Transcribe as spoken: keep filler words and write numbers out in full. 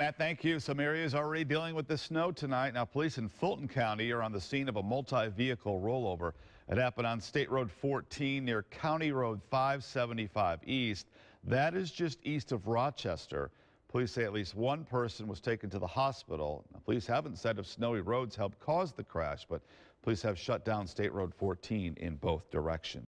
Matt, thank you. Some areas already dealing with the snow tonight. Now, police in Fulton County are on the scene of a multi-vehicle rollover. It happened on State Road fourteen near County Road five seventy-five East. That is just east of Rochester. Police say at least one person was taken to the hospital. Now, police haven't said if snowy roads helped cause the crash, but police have shut down State Road fourteen in both directions.